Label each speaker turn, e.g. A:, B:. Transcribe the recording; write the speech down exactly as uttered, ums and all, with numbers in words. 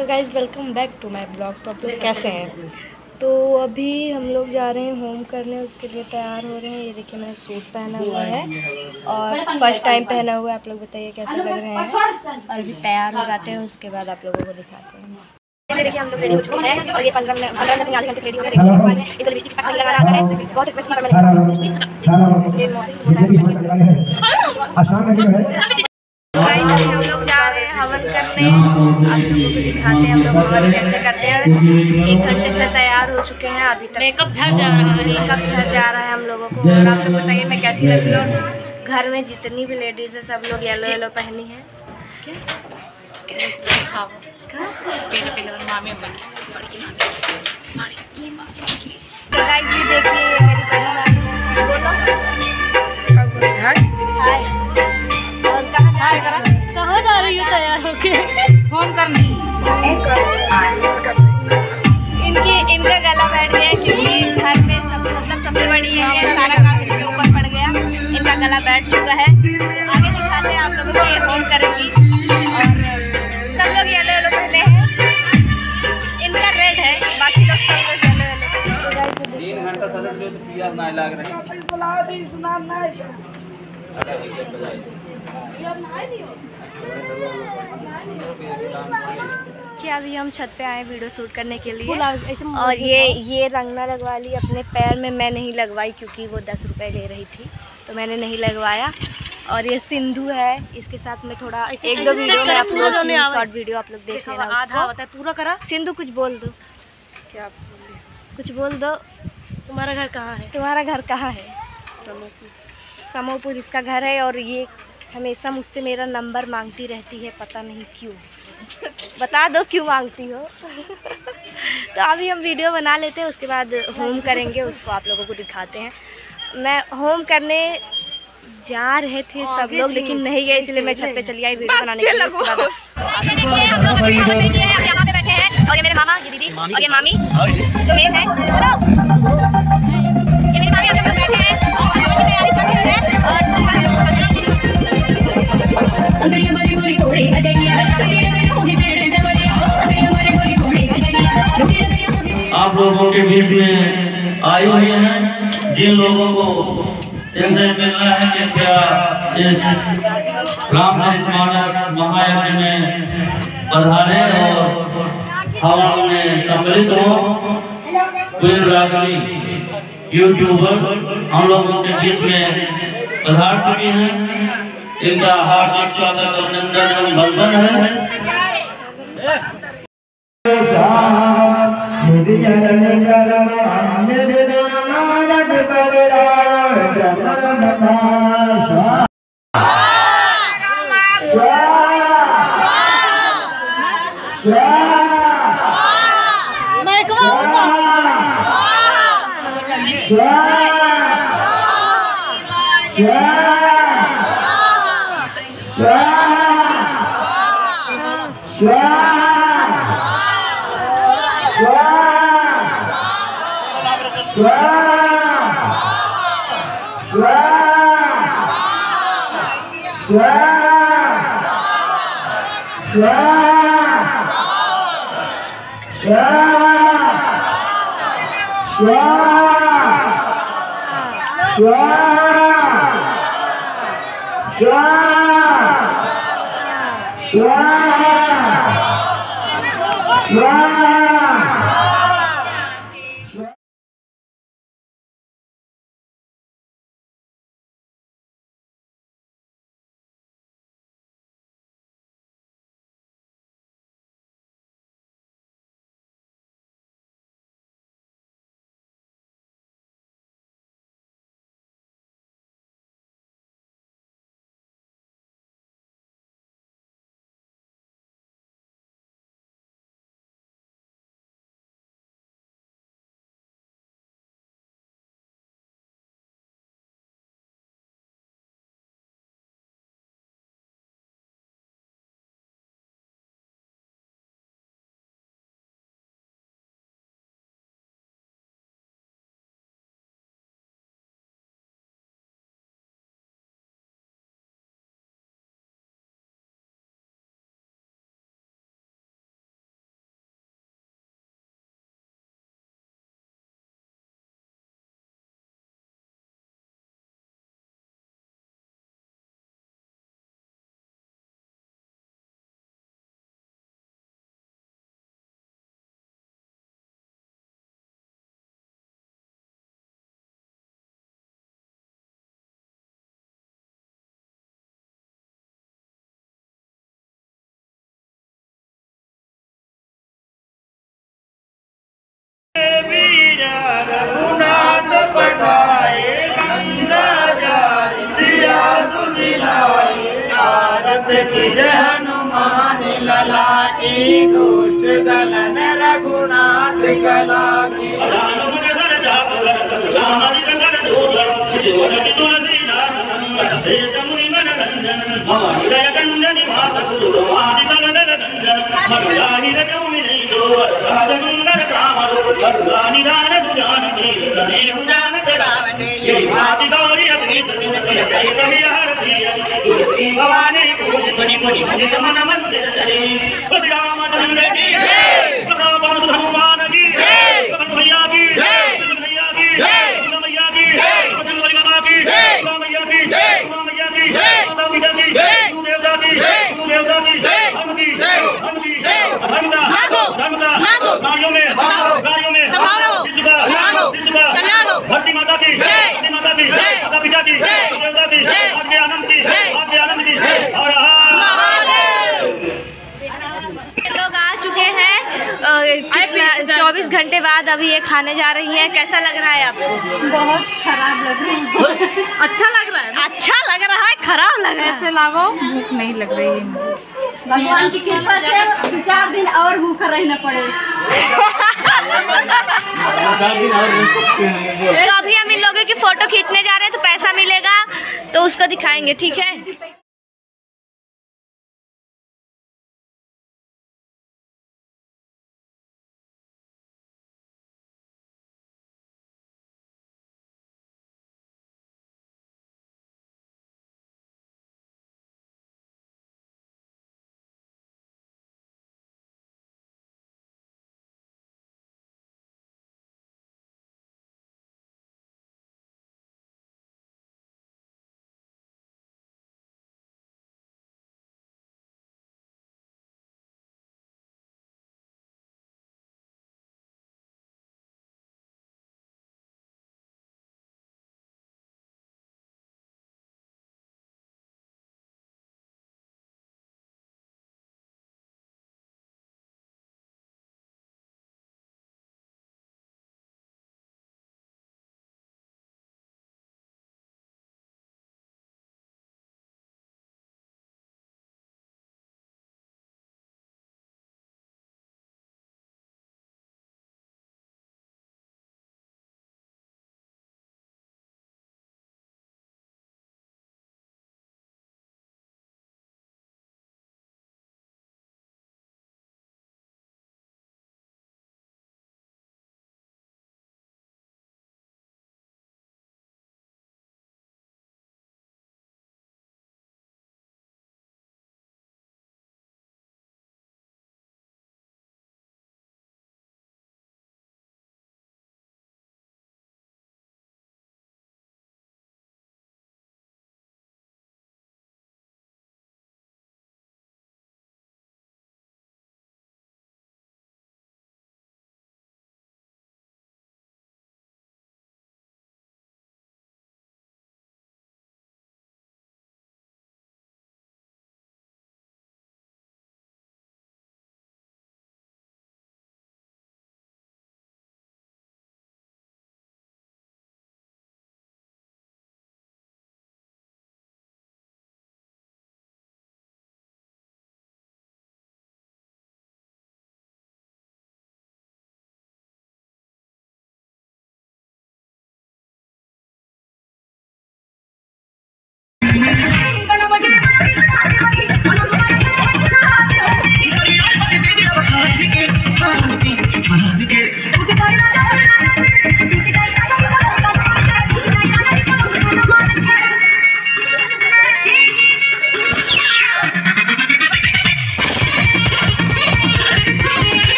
A: तो guys welcome back to my blog. तो आप लोग कैसे हैं? तो अभी हम लोग जा रहे हैं होम करने, उसके लिए तैयार हो रहे हैं। ये देखिए मैंने सूट पहना हुआ है और फर्स्ट टाइम पहना हुआ है। आप लोग बताइए कैसे लग रहे हैं। और अभी तैयार हो जाते हैं, उसके बाद आप लोगों को दिखाते हैं। देखिए हम लोग रेडी हो चुके हैं और ये पंद्रह मिनट पंद्रह मिनट आधे घंटे से रेडी हो रहे हैं। इधर लिपस्टिक का लगाना आता है, बहुत रिक्वेस्ट किया मैंने लिपस्टिक। ये मौसम बोला है। गाइस हम लोग जा रहे हैं हवन करने। आप लोगों को दिखाते हैं हम लोग हवन कैसे करते हैं। एक घंटे से तैयार हो चुके हैं, अभी तक
B: मेकअप झड़ जा रहा है
A: मेकअप झड़ जा रहा है हम लोगों को। और आप लोग बताइए मैं कैसी लग रही हूँ। घर में जितनी भी लेडीज है सब लोग येलो येलो पहनी है। तो गाइस ये देखिए मेरी बहन आई है। बोलो हाय। और कहाँ जा रही है?
B: कहाँ जा रही है तैयार होके? फोन करनी।
A: इनके इनका गला बैठ गया क्योंकि घर में सब मतलब सबसे बड़ी है, सारा काम इनके ऊपर पड़ गया। इनका गला बैठ चुका है। तो आगे दिखाते हैं आप लोगों को ये होम करेंगी। और सब लोग येलो येलो पहने हैं, इनका रेड है, बाकी लोग सब लोग येलो येलो। तीन घंटा सदर जो पिया ना लग रहा है। क्या अभी हम छत पे आए वीडियो शूट करने के लिए। और ये ये रंगना लगवा ली अपने पैर में। मैं नहीं लगवाई क्योंकि वो दस रुपए ले रही थी, तो मैंने नहीं लगवाया। और ये सिंधु है, इसके साथ में थोड़ा एक दो वीडियो में अपलोड की, शॉर्ट वीडियो आप लोग देख लेना।
B: आधा होता है पूरा करा।
A: सिंधु कुछ बोल दो।
B: क्या
A: कुछ बोल दो।
B: तुम्हारा घर कहाँ है?
A: तुम्हारा घर कहाँ है?
B: समोपुर।
A: समोपुर इसका घर है। और ये हमेशा मुझसे मेरा नंबर मांगती रहती है, पता नहीं क्यों। बता दो क्यों मांगती हो। तो अभी हम वीडियो बना लेते हैं, उसके बाद होम करेंगे, उसको आप लोगों को दिखाते हैं। मैं होम करने जा रहे थे सब लोग, लेकिन नहीं गए, इसलिए मैं छत पे चली आई वीडियो बनाने के लिए। उसके बाद यहाँ पे बैठे हैं और ये मेरे मामा, ये दीदी और ये मामी जो मेन है। ये मेरी मामी हम लोग बैठे हैं और की तैयारी चल रही है। और
C: आप लोगों के बीच में आए हुए हैं, जिन लोगों को इनसे मिलना है कि क्या इस रामचरितमानस महायज्ञ में पधारे और हवन में सम्मिलित हो। क्वीन रागिनी यूट्यूबर हम लोगों के बीच में पधार चुकी हैं। इनका हार्दिक स्वागत अभिनंदन एवं वंदन है। पठाए गंगा जारी सिया सुदिलाए भारत की जय हनुमान लला की दुष्ट दलन रघुनाथ कला की धरती माता की जय, माता की जय, माता पिता की जय, देवता की जय, आपके आनंद की जय, आपके आनंद की जय। और
A: लोग आ चुके हैं चौबीस घंटे बाद, अभी ये खाने जा रही हैं। कैसा लग रहा है आपको?
D: बहुत खराब लग रहा है।
B: अच्छा लग रहा है।
A: अच्छा लग रहा है, खराब लग रहा है।
B: ऐसे लागो भूख नहीं लग रही है।
D: भगवान की कृपा से दो चार दिन और भूखा रहना पड़ेगा।
A: तो अभी हम इन लोगों की फोटो खींचने जा रहे हैं, तो पैसा मिलेगा तो उसको दिखाएंगे, ठीक है।